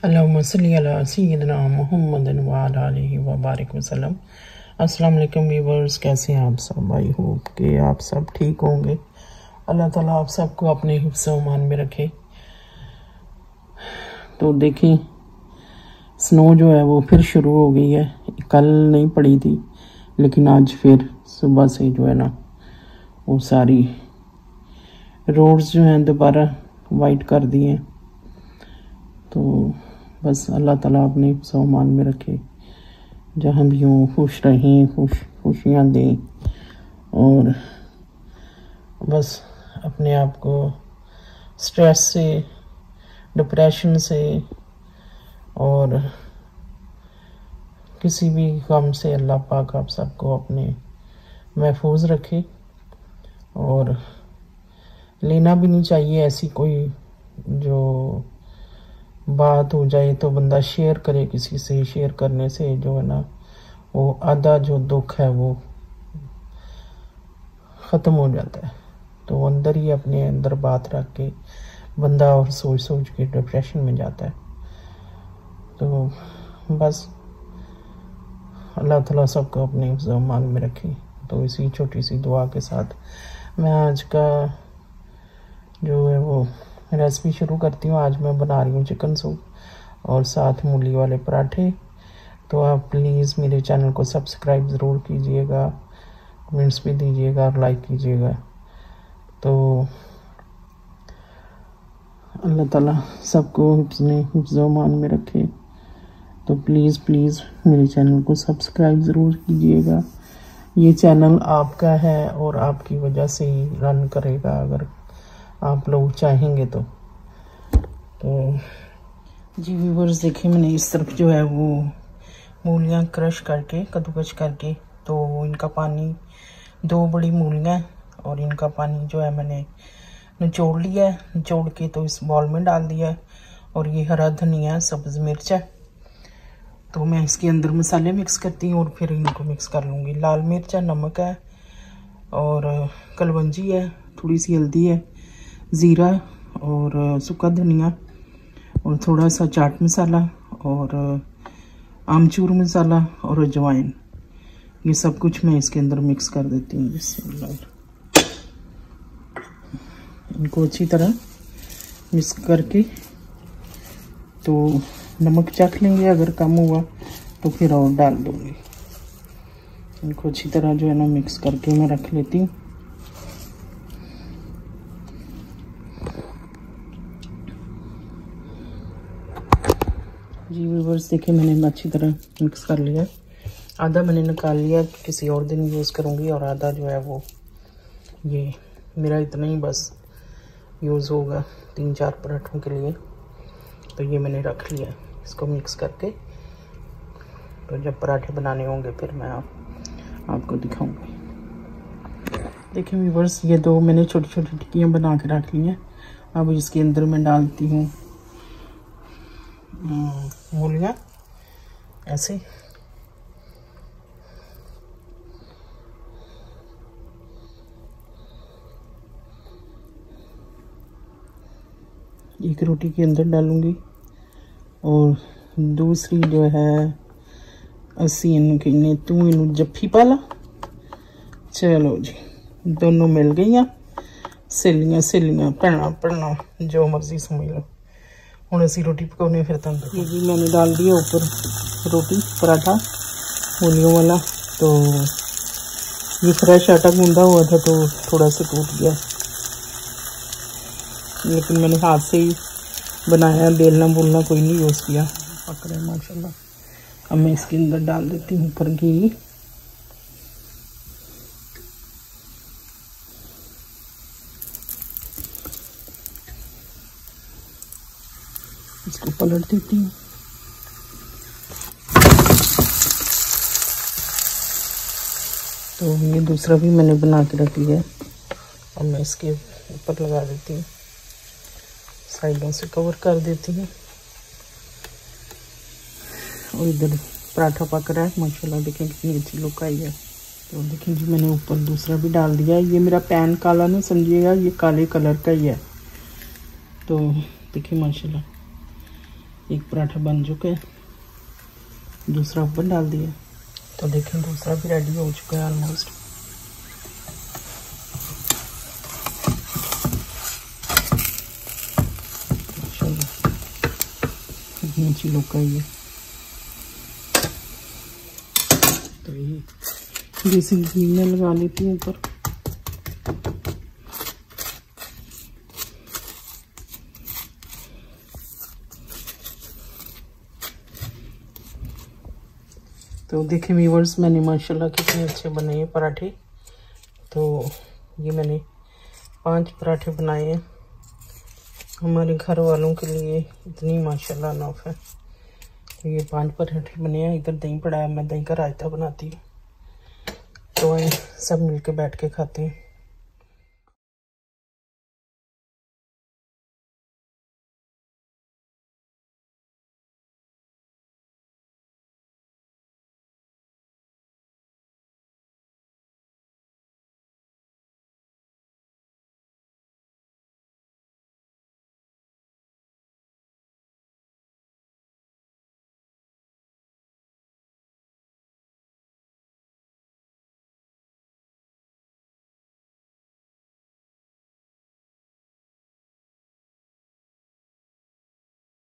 अल्लाहुम्मा सल्ली अला सय्यिदिना मुहम्मदिन व अला आलिहि व बारिक वसल्लम। अस्सलाम वालेकुम व्यूअर्स, कैसे हैं आप सब? आई होप कि आप सब ठीक होंगे। अल्लाह ताला आप सबको अपने हिफ्ज़ व अमान में रखे। तो देखें, स्नो जो है वो फिर शुरू हो गई है। कल नहीं पड़ी थी, लेकिन आज फिर सुबह से जो है ना वो सारी रोड्स जो हैं दोबारा वाइट कर दी हैं। तो बस अल्लाह ताला अपने हिफ्ज़ व अमान में रखे, जहाँ भी हों खुश रहें, खुशियाँ दें और बस अपने आप को स्ट्रेस से, डिप्रेशन से और किसी भी गम से अल्लाह पाक आप सबको अपने महफूज रखे। और लेना भी नहीं चाहिए ऐसी कोई जो बात हो जाए तो बंदा शेयर करे किसी से। शेयर करने से जो है ना वो आधा जो दुख है वो ख़त्म हो जाता है। तो अंदर ही अपने अंदर बात रख के बंदा और सोच सोच के डिप्रेशन में जाता है। तो बस अल्लाह ताला सबको अपने हिफ्ज़ व अमान में रखे। तो इसी छोटी सी दुआ के साथ मैं आज का जो है वो रेसिपी शुरू करती हूँ। आज मैं बना रही हूँ चिकन सूप और साथ मूली वाले पराठे। तो आप प्लीज़ मेरे चैनल को सब्सक्राइब ज़रूर कीजिएगा, कमेंट्स भी दीजिएगा और लाइक कीजिएगा। तो अल्लाह ताला सबको हिफ्ज़ व अमान में रखे। तो प्लीज़ मेरे चैनल को सब्सक्राइब ज़रूर कीजिएगा। ये चैनल आपका है और आपकी वजह से ही रन करेगा, अगर आप लोग चाहेंगे तो जी व्यूअर्स, देखिए मैंने इस तरफ जो है वो मूलियाँ क्रश करके, कद्दूकस करके, तो इनका पानी, 2 बड़ी मूलियाँ और इनका पानी जो है मैंने निचोड़ लिया है। निचोड़ के तो इस बॉल में डाल दिया है। और ये हरा धनिया, सब्ज़ मिर्च है। तो मैं इसके अंदर मसाले मिक्स करती हूँ और फिर इनको मिक्स कर लूँगी। लाल मिर्च है, नमक है और कलवंजी है, थोड़ी सी हल्दी है, ज़ीरा और सूखा धनिया और थोड़ा सा चाट मसाला और आमचूर मसाला और अजवाइन। ये सब कुछ मैं इसके अंदर मिक्स कर देती हूँ। बिस्मिल्लाह। इनको अच्छी तरह मिक्स करके तो नमक चख लेंगे, अगर कम हुआ तो फिर और डाल दूँगी। इनको अच्छी तरह जो है ना मिक्स करके मैं रख लेती हूँ। जी व्यूअर्स, देखिए मैंने अच्छी तरह मिक्स कर लिया। आधा मैंने निकाल लिया, किसी और दिन यूज़ करूँगी, और आधा जो है वो ये मेरा इतना ही बस यूज़ होगा 3-4 पराठों के लिए। तो ये मैंने रख लिया, इसको मिक्स करके। तो जब पराठे बनाने होंगे फिर मैं आपको दिखाऊंगी। देखिए व्यूअर्स, ये 2 मैंने छोटी छोटी टिक्कियाँ बना के रख ली हैं। अब इसके अंदर मैं डालती हूँ मूलियाँ ऐसे। एक रोटी के अंदर डालूंगी और दूसरी जो है असी इनू तू इनू जफ्फी पाला। चलो जी, दोनों मिल गई। सहेलियाँ भैन जो मर्जी समझ लो। हूँ असी रोटी पकाने फिर तक ये जी मैंने डाल दिया ऊपर रोटी पराठा मूलियों वाला। तो ये फ्रेश आटा गूंदा हुआ था तो थोड़ा सा टूट गया, लेकिन मैंने हाथ से ही बनाया, बेलना बुलना कोई नहीं यूज़ किया। पक रहे माशाल्लाह। अब मैं इसके अंदर डाल देती हूँ ऊपर घी। इसको पलट देती हूँ। तो ये दूसरा भी मैंने बना के रख लिया। अब मैं इसके ऊपर लगा देती हूँ, साइडों से कवर कर देती हूँ। और इधर पराठा पक रहा है माशाल्लाह, देखें कितनी अच्छी लुक आई है। तो देखें जी मैंने ऊपर दूसरा भी डाल दिया। ये मेरा पैन काला नहीं समझिएगा, ये काले कलर का ही है। तो देखिए माशाल्लाह एक पराठा बन चुका है, दूसरा ऊपर डाल दिया। तो देखें दूसरा भी रेडी हो चुका है ऑलमोस्ट। कितनी अच्छी लुक आई है। तो ये देसी घी में लगा लेती हूँ ऊपर। तो देखिए व्यूअर्स, मैंने माशाल्लाह कितने अच्छे बने हैं पराठे। तो ये मैंने 5 पराठे बनाए हैं हमारे घर वालों के लिए, इतनी माशाल्लाह नौफ है। तो ये 5 पराठे बने हैं। इधर दही पड़ा है, मैं दही का रायता बनाती हूँ। तो सब मिलके बैठ के खाते हैं।